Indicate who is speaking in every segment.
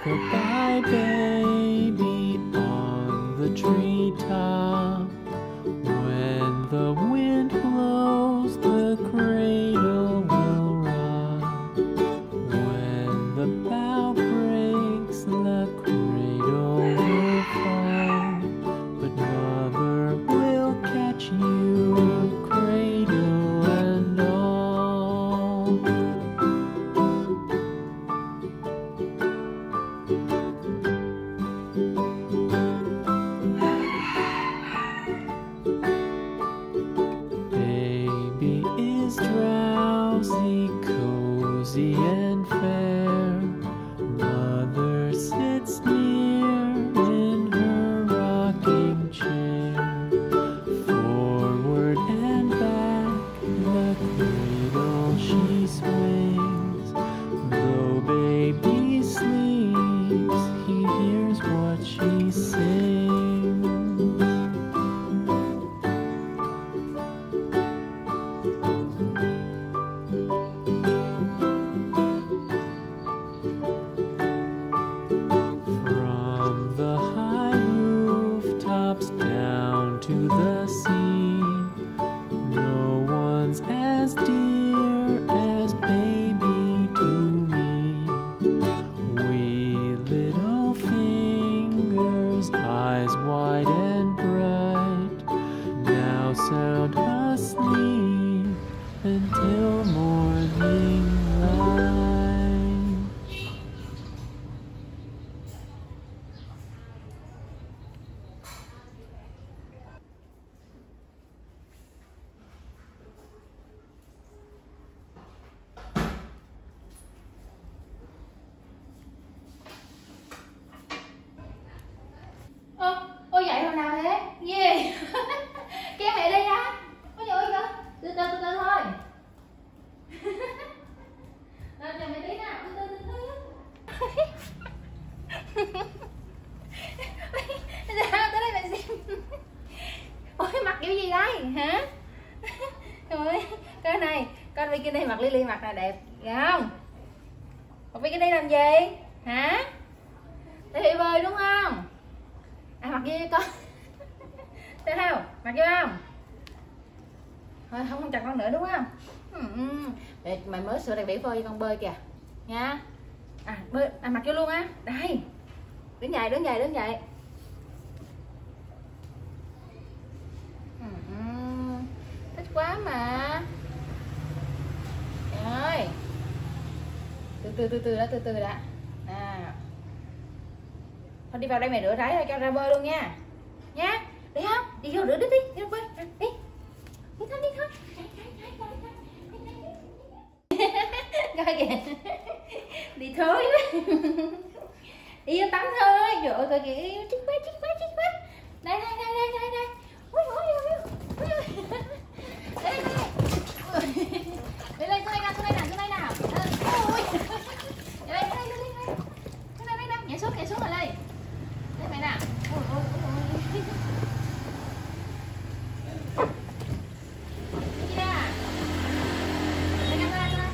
Speaker 1: Goodbye, baby, on the treetop. When the wind blows, the cradle will rock. When the bough breaks, the cradle will fall. But mother will catch you, cradle and all. Baby is drowsy, cozy and fair. Mother sits near in her rocking chair. Forward and back, the cradle she swings. Though baby sleeps, he hears what she sings. From the high rooftops down to the sea, no one's as dear as baby to me. Wee little fingers, eyes wide and bright, now sound asleep until morning light.
Speaker 2: Ôi dậy hồi nào thế? Gì? Kéo mẹ đi á. Ôi trời ơi kìa. Từ từ thôi. Chờ mẹ tí nào. Từ Sao tới đây mẹ xem. Ôi mặc kiểu gì đây hả? Trời ơi, cái này con bikini mặc Lily mặc là đẹp, hiểu không? Mặc bikini làm gì? Hả? Để bị bơi đúng không? À mặc gì con? Thấy không? Mặc vô không? Thôi không chặt con nữa đúng không? Để mày mới sửa đặc điểm bơi cho con bơi kìa. Nha. À bơi, mặc vô luôn á. Đây. Đứng dậy. Thích quá mà. Trời ơi. Từ từ đã. À. Thôi đi vào đây mẹ rửa ráy rồi cho ra bơi luôn nha. Nha. Đi không? Đi vô rửa đi. Đi bơi. Đi. Đi thôi. Coi kìa. Đi thôi. Đi vô tắm thôi. Trời ơi coi kìa. Chích quá. Đây. Ui. Đây lên xuống đây nào. Ui. Đây. Nhảy xuống rồi đây. Đây mẹ nào. Ôi. Gì à? Đây camera.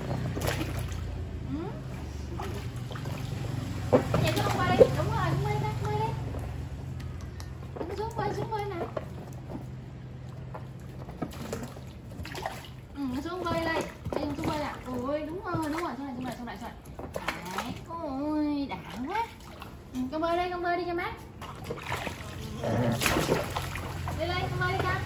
Speaker 2: Nhảy xuống qua đây. Đúng rồi, bơi đi. Xuống bơi nào. Xuống bơi đây. Đây xuống bơi à. Ôi đúng rồi. Xuống lại. Đấy. Ôi đã quá. Con bơi đi cho mát. Đi lên, con bơi đi con.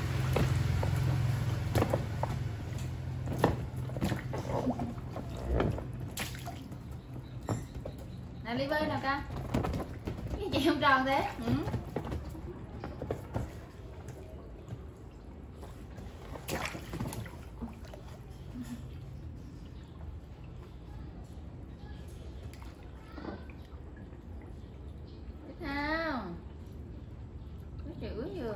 Speaker 2: Nào đi bơi nào con. Cái chị không tròn thế. Không. Nó chữ rồi.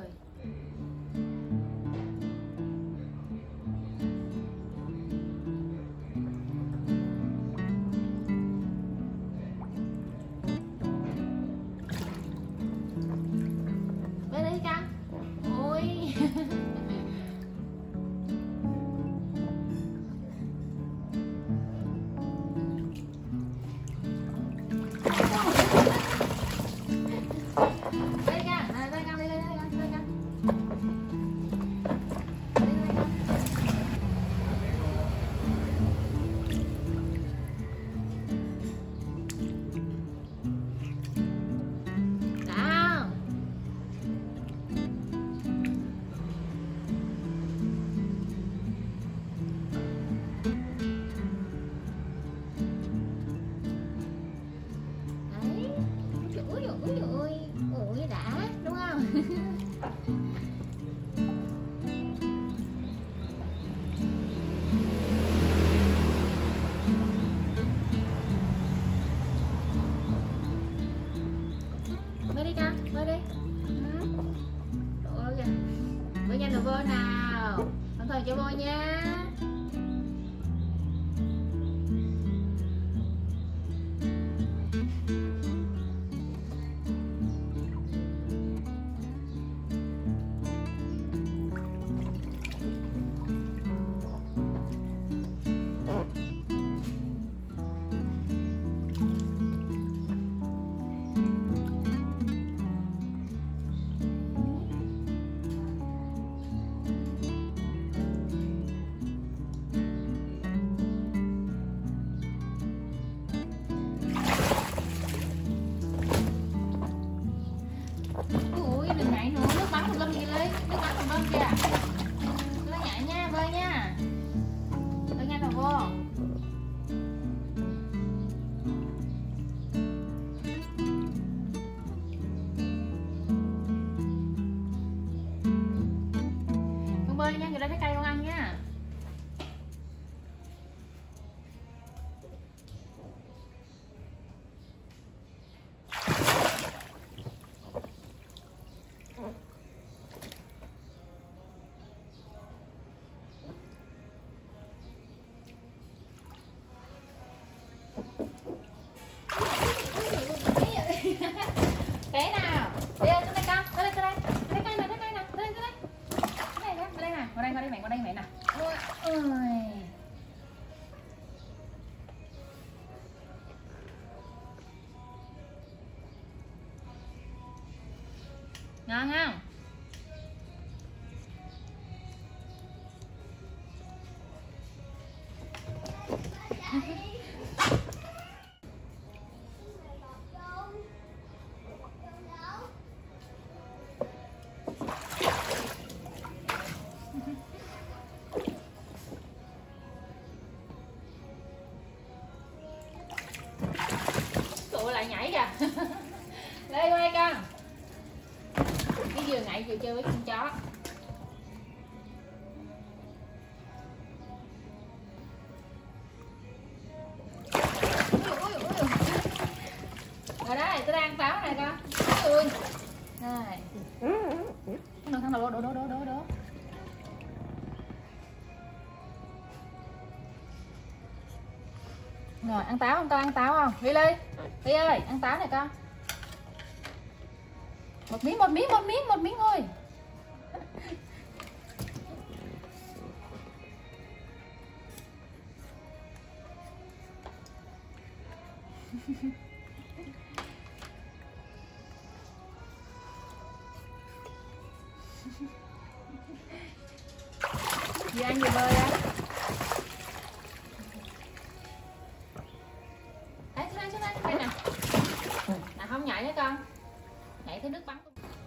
Speaker 2: rồi cho vô nha. Ui, đừng ngại nữa, nước bắn tùm lum kìa Ly, nước bắn tùm lum kìa. Nó nhảy nha, bơi nha. Bơi nha thằng vô. Con bơi nha, người ta thấy cây con ăn nha. Bé nào, đi lên đây con, tới đây, tới đây, tới cây này, tới cây này, tới đây, tới đây, tới đây nè, vào đây mẹ, vào đây mẹ nè. Ôi, ngon không? Tụi lại nhảy kìa. Lê qua đây con. Cái vừa nhảy vừa chơi với con chó. Rồi đây, tôi đang ăn pháo này con. Ui. Đây. Thằng đầu đổ. Rồi, ăn táo không con? Ăn táo không? Ly Ly ơi, ăn táo này con. Một miếng thôi. Vừa ăn vừa bơi á. Đấy, xuống đây nè. Nè, không nhảy nữa con. Nhảy thấy nước bắn.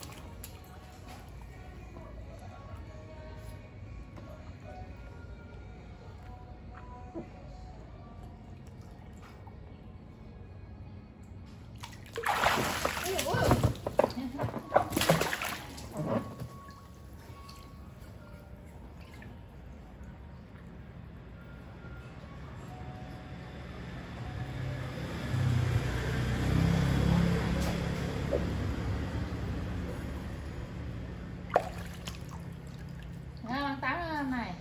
Speaker 2: Táo này.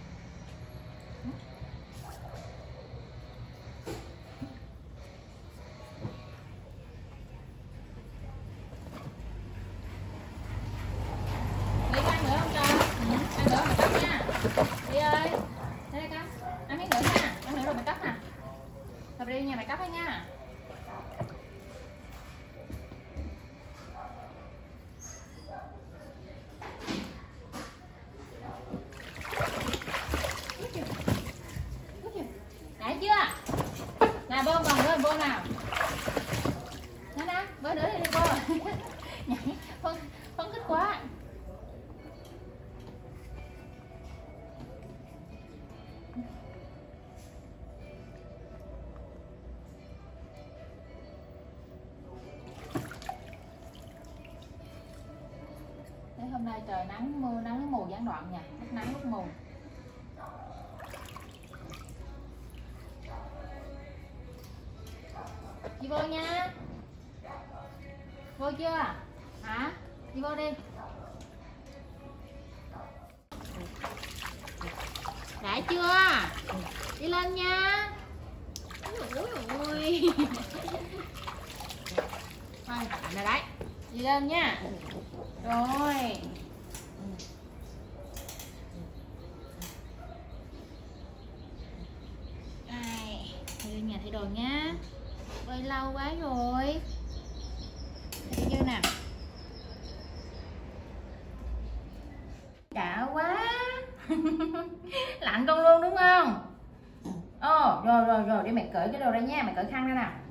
Speaker 2: Đi ăn nữa không cho? Ăn nữa mày cắt nha. Đi ơi. Đây con. Ăn miếng nữa nha. Ăn nữa rồi mày cắt nè. Rồi đi nhà mày cắt thôi nha. Đã chưa? Nào bơi còn bơi nào. Nè, bơi nữa đi bơi. Nhảy phấn khích quá. Thế hôm nay trời nắng mưa nắng mù gián đoạn nha, lúc nắng lúc mù. Chị vô nha. Vô chưa? Hả? Chị vô đi. Đã chưa? Đi lên nha. Ôi ôi. Thôi, tạm rồi đấy. Đi lên nha. Rồi. Đây, đi lên nhà thay đồ nha. Bơi lâu quá rồi. Đi chưa nè. Đã quá. Lạnh con luôn đúng không? Ồ, rồi để mẹ cởi cái đồ ra nha, mẹ cởi khăn ra nè.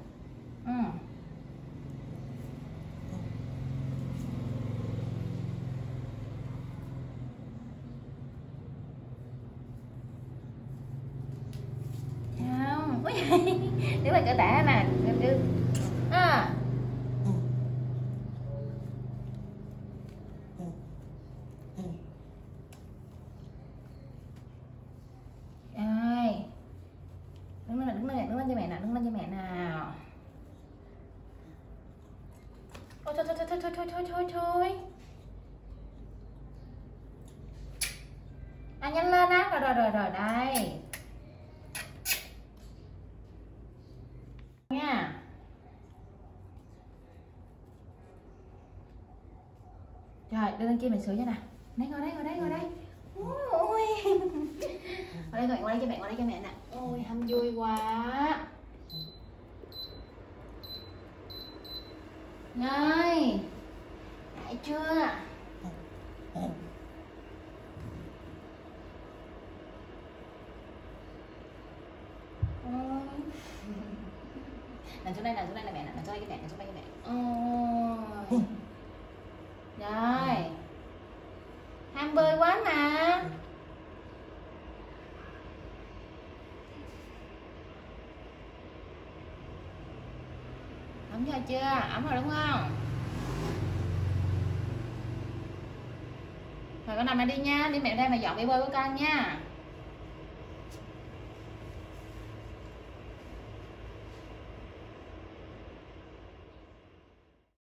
Speaker 2: Không. Để mẹ cởi tả nè. À. Rồi. Đứng lên cho mẹ nè, đứng lên cho mẹ nào. Thôi. À, nhanh lên á. Rồi đây. Nha. Rồi, đưa lên kia mình sửa cho nè. Đấy, ngồi đây. Ôi. Ngồi đây cho mẹ nè. Ôi, hâm vui quá. Rồi. Đã chưa? Nằm xuống đây là mẹ nè, nằm xuống đây cho mẹ. Ôi. Rồi. Ham bơi quá mà. Ấm chưa? Ấm rồi đúng không? Rồi con nằm lại đi nha, đi mẹ đây mà dọn bể bơi của con nha.